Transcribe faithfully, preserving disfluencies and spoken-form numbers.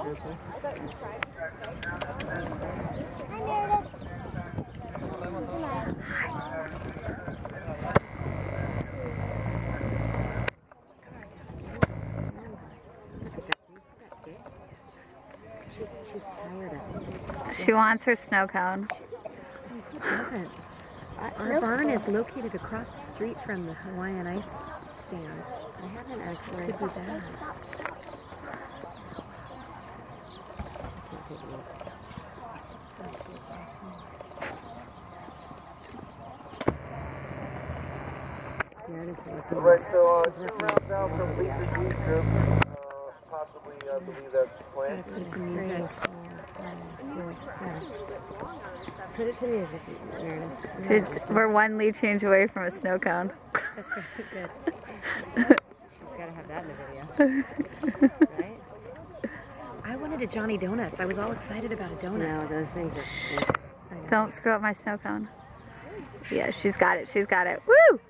busy. She's, she's tired of it. She wants her snow cone. Who doesn't? Our barn is located across the street from the Hawaiian ice stand. I haven't actually. Could be bad. Right, so uh, two rounds out from Lisa G's group. Uh, possibly, I believe that's the plan. Put it to music. Put it to music, Meredith. Dude, we're one lead change away from a snow cone. That's really good. She's got to have that in the video. Right? I wanted a Johnny Donuts. I was all excited about a donut. No, those things are... Don't screw up my snow cone. Yeah, she's got it. She's got it. Woo!